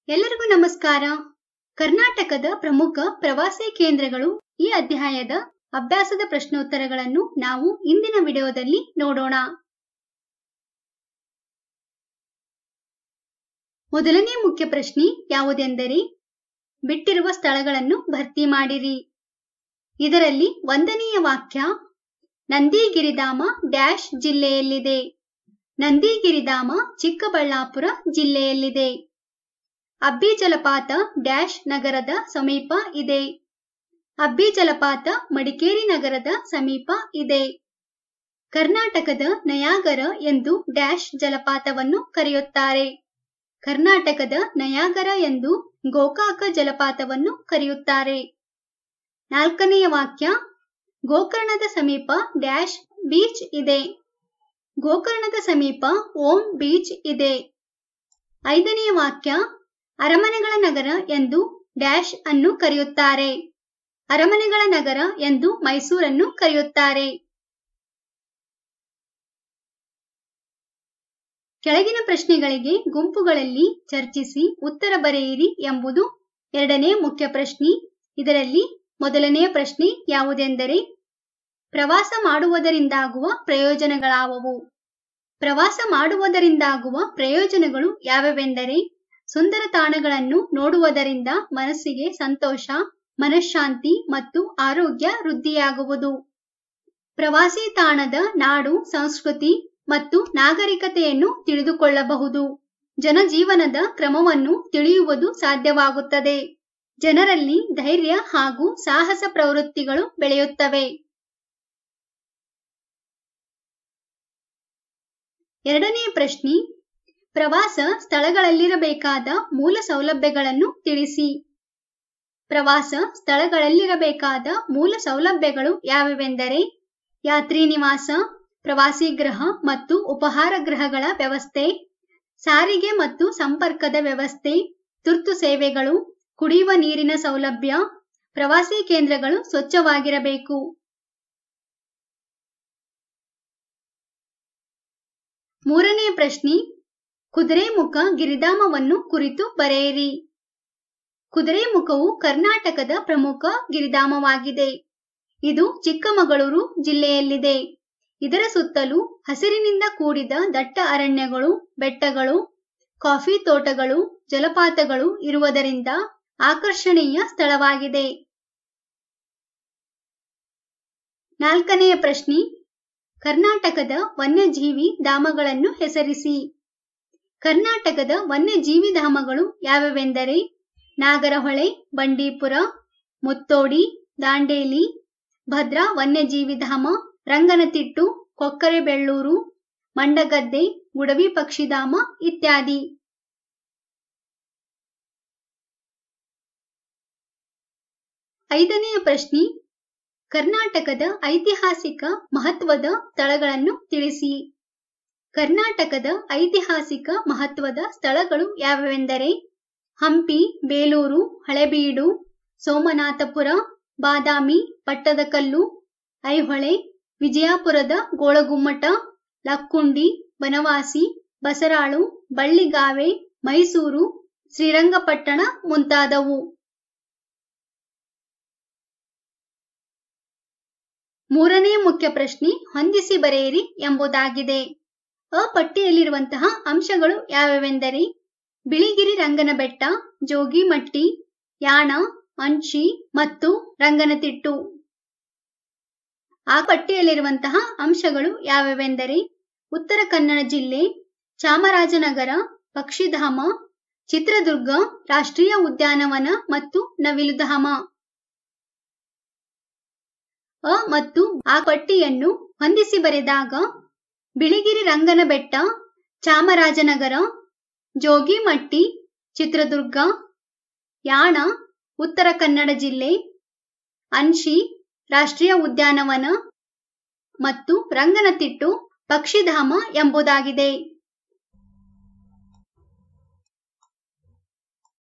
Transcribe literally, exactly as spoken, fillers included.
ಎಲ್ಲರಿಗೂ ನಮಸ್ಕಾರ. ಕರ್ನಾಟಕದ ಪ್ರಮುಖ ಪ್ರವಾಸಿ ಕೇಂದ್ರಗಳು ಈ ಅಧ್ಯಾಯದ ಅಭ್ಯಾಸದ ಪ್ರಶ್ನೋತ್ತರಗಳನ್ನು ನಾವು ಇಂದಿನ ವಿಡಿಯೋದಲ್ಲಿ ನೋಡೋಣ. ಮೊದಲನೇ ಮುಖ್ಯ ಪ್ರಶ್ನೆ ಯಾವುದೆಂದರೆ ಬಿಟ್ಟಿರುವ ಸ್ಥಳಗಳನ್ನು ಭರ್ತಿ ಮಾಡಿರಿ. ಇದರಲ್ಲಿ ಒಂದನೆಯ ವಾಕ್ಯ ನಂದಿಗಿರಿಧಾಮ ಡ್ಯಾಶ್ ಜಿಲ್ಲೆಯಲ್ಲಿದೆ. ನಂದಿಗಿರಿಧಾಮ ಚಿಕ್ಕಬಳ್ಳಾಪುರ ಜಿಲ್ಲೆಯಲ್ಲಿದೆ. ಅಬ್ಬಿ ಜಲಪಾತ ಡ್ಯಾಶ್ ನಗರದ ಸಮೀಪ ಇದೆ. ಅಬ್ಬಿ ಜಲಪಾತ ಮಡಿಕೇರಿ ನಗರದ ಸಮೀಪ ಇದೆ. ಕರ್ನಾಟಕದ ನಯಾಗರ ಎಂದು ಡ್ಯಾಶ್ ಜಲಪಾತವನ್ನು ಕರೆಯುತ್ತಾರೆ. ಕರ್ನಾಟಕದ ನಯಾಗರ ಎಂದು ಗೋಕಾಕ ಜಲಪಾತವನ್ನು ಕರೆಯುತ್ತಾರೆ. ನಾಲ್ಕನೆಯ ವಾಕ್ಯ ಗೋಕರ್ಣದ ಸಮೀಪ ಡ್ಯಾಶ್ ಬೀಚ್ ಇದೆ. ಗೋಕರ್ಣದ ಸಮೀಪ ಓಂ ಬೀಚ್ ಇದೆ. ಐದನೆಯ ವಾಕ್ಯ ಅರಮನೆಗಳ ನಗರ ಎಂದು ಡ್ಯಾಶ್ ಅನ್ನು ಕರೆಯುತ್ತಾರೆ. ಅರಮನೆಗಳ ನಗರ ಎಂದು ಮೈಸೂರನ್ನು ಕರೆಯುತ್ತಾರೆ. ಕೆಳಗಿನ ಪ್ರಶ್ನೆಗಳಿಗೆ ಗುಂಪುಗಳಲ್ಲಿ ಚರ್ಚಿಸಿ ಉತ್ತರ ಬರೆಯಿರಿ ಎಂಬುದು ಎರಡನೇ ಮುಖ್ಯ ಪ್ರಶ್ನೆ. ಇದರಲ್ಲಿ ಮೊದಲನೆಯ ಪ್ರಶ್ನೆ ಯಾವುದೆಂದರೆ ಪ್ರವಾಸ ಮಾಡುವುದರಿಂದಾಗುವ ಪ್ರಯೋಜನಗಳಾವುವು? ಪ್ರವಾಸ ಮಾಡುವುದರಿಂದಾಗುವ ಪ್ರಯೋಜನಗಳು ಯಾವೆಂದರೆ ಸುಂದರ ತಾಣಗಳನ್ನು ನೋಡುವುದರಿಂದ ಮನಸ್ಸಿಗೆ ಸಂತೋಷ, ಮನಃಶಾಂತಿ ಮತ್ತು ಆರೋಗ್ಯ ವೃದ್ಧಿಯಾಗುವುದು. ಪ್ರವಾಸಿ ತಾಣದ ನಾಡು, ಸಂಸ್ಕೃತಿ ಮತ್ತು ನಾಗರಿಕತೆಯನ್ನು ತಿಳಿದುಕೊಳ್ಳಬಹುದು. ಜನಜೀವನದ ಕ್ರಮವನ್ನು ತಿಳಿಯುವುದು ಸಾಧ್ಯವಾಗುತ್ತದೆ. ಜನರಲ್ಲಿ ಧೈರ್ಯ ಹಾಗೂ ಸಾಹಸ ಪ್ರವೃತ್ತಿಗಳು ಬೆಳೆಯುತ್ತವೆ. ಎರಡನೆಯ ಪ್ರಶ್ನೆ ಪ್ರವಾಸ ಸ್ಥಳಗಳಲ್ಲಿರಬೇಕಾದ ಮೂಲ ಸೌಲಭ್ಯಗಳನ್ನು ತಿಳಿಸಿ. ಪ್ರವಾಸ ಸ್ಥಳಗಳಲ್ಲಿರಬೇಕಾದ ಮೂಲ ಸೌಲಭ್ಯಗಳು ಯಾವೆಂದರೆ ಯಾತ್ರಿ ನಿವಾಸ, ಪ್ರವಾಸಿ ಗೃಹ ಮತ್ತು ಉಪಹಾರ ಗೃಹಗಳ ವ್ಯವಸ್ಥೆ, ಸಾರಿಗೆ ಮತ್ತು ಸಂಪರ್ಕದ ವ್ಯವಸ್ಥೆ, ತುರ್ತು ಸೇವೆಗಳು, ಕುಡಿಯುವ ನೀರಿನ ಸೌಲಭ್ಯ. ಪ್ರವಾಸಿ ಕೇಂದ್ರಗಳು ಸ್ವಚ್ಛವಾಗಿರಬೇಕು. ಮೂರನೆಯ ಪ್ರಶ್ನೆ ಕುದುರೆಮುಖ ಗಿರಿಧಾಮವನ್ನು ಕುರಿತು ಬರೆಯಿರಿ. ಕುದುರೆಮುಖವು ಕರ್ನಾಟಕದ ಪ್ರಮುಖ ಗಿರಿಧಾಮವಾಗಿದೆ. ಇದು ಚಿಕ್ಕಮಗಳೂರು ಜಿಲ್ಲೆಯಲ್ಲಿದೆ. ಇದರ ಸುತ್ತಲೂ ಹಸಿರಿನಿಂದ ಕೂಡಿದ ದಟ್ಟ ಅರಣ್ಯಗಳು, ಬೆಟ್ಟಗಳು, ಕಾಫಿ ತೋಟಗಳು, ಜಲಪಾತಗಳು ಇರುವುದರಿಂದ ಆಕರ್ಷಣೀಯ ಸ್ಥಳವಾಗಿದೆ. ನಾಲ್ಕನೆಯ ಪ್ರಶ್ನೆ ಕರ್ನಾಟಕದ ವನ್ಯಜೀವಿ ಧಾಮಗಳನ್ನು ಹೆಸರಿಸಿ. ಕರ್ನಾಟಕದ ವನ್ಯಜೀವಿ ಧಾಮಗಳು ಯಾವೆಂದರೆ ನಾಗರಹೊಳೆ, ಬಂಡೀಪುರ, ಮುತ್ತೋಡಿ, ದಾಂಡೇಲಿ, ಭದ್ರಾ ವನ್ಯಜೀವಿ ಧಾಮ, ರಂಗನತಿಟ್ಟು, ಕೊಕ್ಕರೆಬೆಳ್ಳೂರು, ಮಂಡಗದ್ದೆ, ಗುಡವಿ ಪಕ್ಷಿಧಾಮ ಇತ್ಯಾದಿ. ಐದನೆಯ ಪ್ರಶ್ನೆ ಕರ್ನಾಟಕದ ಐತಿಹಾಸಿಕ ಮಹತ್ವದ ಸ್ಥಳಗಳನ್ನು ತಿಳಿಸಿ. ಕರ್ನಾಟಕದ ಐತಿಹಾಸಿಕ ಮಹತ್ವದ ಸ್ಥಳಗಳು ಯಾವೆಂದರೆ ಹಂಪಿ, ಬೇಲೂರು, ಹಳೆಬೀಡು, ಸೋಮನಾಥಪುರ, ಬಾದಾಮಿ, ಪಟ್ಟದಕಲ್ಲು, ಐಹೊಳೆ, ವಿಜಯಪುರದ ಗೋಳಗುಮ್ಮಟ, ಲಕ್ಕುಂಡಿ, ಬನವಾಸಿ, ಬಸರಾಳು, ಬಳ್ಳಿಗಾವೆ, ಮೈಸೂರು, ಶ್ರೀರಂಗಪಟ್ಟಣ ಮುಂತಾದವು. ಮೂರನೇ ಮುಖ್ಯ ಪ್ರಶ್ನೆ ಹೊಂದಿಸಿ ಬರೆಯಿರಿ ಎಂಬುದಾಗಿದೆ. ಅ ಪಟ್ಟಿಯಲ್ಲಿರುವಂತಹ ಅಂಶಗಳು ಯಾವೆಂದರೆ ಬಿಳಿಗಿರಿ ರಂಗನಬೆಟ್ಟ, ಜೋಗಿಮಟ್ಟಿ, ಯಾಣ, ಅಂಶಿ ಮತ್ತು ರಂಗನತಿಟ್ಟು. ಆ ಪಟ್ಟಿಯಲ್ಲಿರುವಂತಹ ಅಂಶಗಳು ಯಾವೆಂದರೆ ಉತ್ತರ ಕನ್ನಡ ಜಿಲ್ಲೆ, ಚಾಮರಾಜನಗರ ಪಕ್ಷಿಧಾಮ, ಚಿತ್ರದುರ್ಗ ರಾಷ್ಟ್ರೀಯ ಉದ್ಯಾನವನ ಮತ್ತು ನವಿಲುಧಾಮ. ಅ ಮತ್ತು ಆ ಪಟ್ಟಿಯನ್ನು ಹೊಂದಿಸಿ ಬರೆದಾಗ ಬಿಳಿಗಿರಿ ರಂಗನಬೆಟ್ಟ, ಚಾಮರಾಜನಗರ, ಜೋಗಿಮಟ್ಟಿ, ಚಿತ್ರದುರ್ಗ, ಯಾಣ ಉತ್ತರ ಕನ್ನಡ ಜಿಲ್ಲೆ, ಅಂಶಿ ರಾಷ್ಟ್ರೀಯ ಉದ್ಯಾನವನ ಮತ್ತು ರಂಗನತಿಟ್ಟು ಪಕ್ಷಿಧಾಮ ಎಂಬುದಾಗಿದೆ.